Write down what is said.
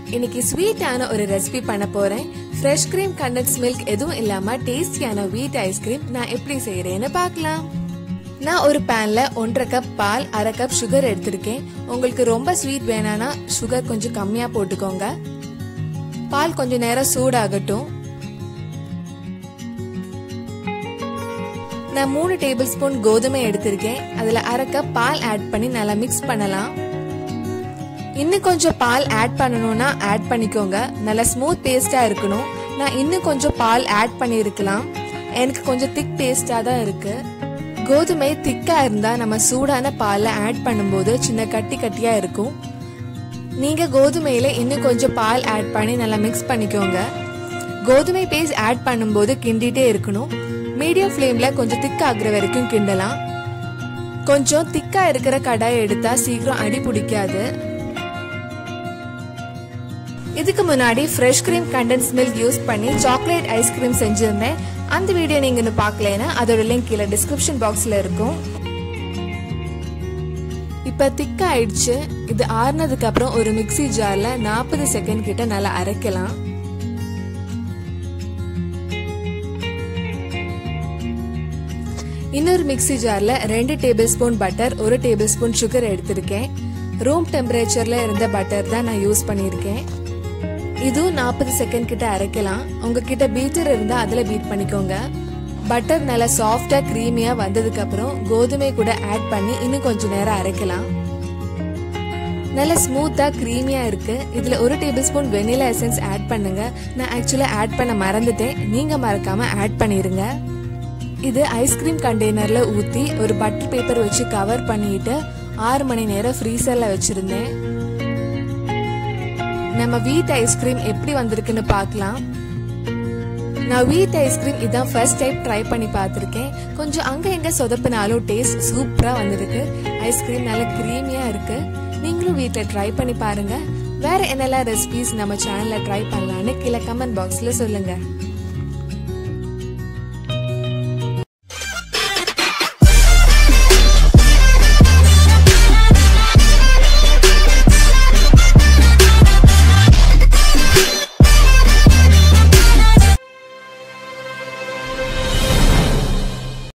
இன்னைக்கு ஸ்வீட்டான ஒரு ரெசிபி பண்ண போறேன். ஃப்ரெஷ் கிரீம் கண்டென்ஸ் மில்க் எதுவும் இல்லாம டேஸ்டியான வீட் ஐஸ்கிரீம் நான் எப்படி செய்யறேன்னு பார்க்கலாம். நான் ஒரு பேன்ல 1.5 கப் பால், 1/2 கப் சுகர் எடுத்திருக்கேன். உங்களுக்கு ரொம்ப ஸ்வீட் வேணானா சுகர் கொஞ்சம் கம்மியா போட்டுக்கோங்க. பால் கொஞ்சம் நேரம் சூடாகட்டும். நான் 3 டேபிள் ஸ்பூன் கோதுமை எடுத்திருக்கேன். அதுல 1/2 கப் பால் ஆட் பண்ணி நல்லா மிக்ஸ் பண்ணலாம். இன்னும் கொஞ்சம் பால் ஆட் பண்ணணும்னா ஆட் பண்ணிக்கோங்க. நல்லா ஸ்மூத் பேஸ்டா இருக்கணும். நான் இன்னும் கொஞ்சம் பால் ஆட் பண்ணிருக்கலாம். எனக்கு கொஞ்சம் திக் பேஸ்டா தான் இருக்கு. கோதுமை திக்கா இருந்தா நம்ம சூடான பால்ல ஆட் பண்ணும்போது சின்ன கட்டி கட்டியா இருக்கும். நீங்க கோதுமையில இன்னும் கொஞ்சம் பால் ஆட் பண்ணி நல்லா மிக்ஸ் பண்ணிக்கோங்க. கோதுமை பேஸ்ட் ஆட் பண்ணும்போது கிண்டிட்டே இருக்கணும். மீடியம் ஃப்ளேம்ல கொஞ்சம் திக் ஆகுற வரைக்கும் கிண்டலாம். கொஞ்சம் திக்கா இருக்கிற கடாயை எடுத்தா சீக்கிரம் அடி பிடிக்காது. இதுக்கு முன்னாடி fresh cream condensed milk use பண்ணி சாக்லேட் ஐஸ்கிரீம் செஞ்சிருந்தேன். அந்த வீடியோ நீங்க இன்னும் பார்க்கலைன்னா அதோட லிங்க் கீழே டிஸ்கிரிப்ஷன் பாக்ஸ்ல இருக்கும். இப்ப திக்கா ஆயிடுச்சு. இது ஆறுனதுக்கு அப்புறம் ஒரு மிக்ஸி ஜார்ல 40 செகண்ட் கிட்ட நல்லா அரைக்கலாம். இன்னொரு மிக்ஸி ஜார்ல 2 table spoon butter, 1 table spoon sugar எடுத்திருக்கேன். ரூம் டெம்பரேச்சர்ல இருந்த பட்டர் தான் நான் யூஸ் பண்ணிருக்கேன். இதுவும் 40 செகண்ட் கிட்ட அரைக்கலாம். உங்ககிட்ட பீட்டர் இருந்தா அதுல பீட் பண்ணிக்கோங்க. பட்டர் நல்லா சாஃப்டா கிரீமியா வந்ததுக்கு அப்புறம் கோதுமை கூட ஆட் பண்ணி இன்னும் கொஞ்சம் நேரம் அரைக்கலாம். நல்ல ஸ்மூத்தா கிரீமியா இருக்கு. இதுல 1 table spoon vanilla essence add பண்ணுங்க. நான் ஆக்சுவலா ஆட் பண்ண மறந்துட்டேன். நீங்க மறக்காம ஆட் பண்ணிருங்க. இது ஐஸ்கிரீம் கண்டெய்னர்ல ஊத்தி ஒரு பட்டர் பேப்பர் வச்சு கவர் பண்ணிட்டு 6 மணி நேரம் ஃப்ரீசர்ல வச்சிருந்தேன். நம்ம வீட் ஐஸ்கிரீம் எப்படி வந்திருக்குன்னு பார்க்கலாம். நான் வீட் ஐஸ்கிரீம் இதான் ஃபர்ஸ்ட் டைம் ட்ரை பண்ணி பார்த்திருக்கேன். கொஞ்சம் அங்க எங்க சொதப்பினாலும் டேஸ்ட் சூப்பரா வந்திருக்கு. ஐஸ்கிரீம் நல்ல கிரீமியா இருக்கு. நீங்களும் வீட்ல ட்ரை பண்ணி பாருங்க. வேற என்னெல்லாம் ரெசிபிஸ் நம்ம சேனல்ல ட்ரை பண்ணலாம்னு கீழே கமெண்ட் பாக்ஸ்ல சொல்லுங்க.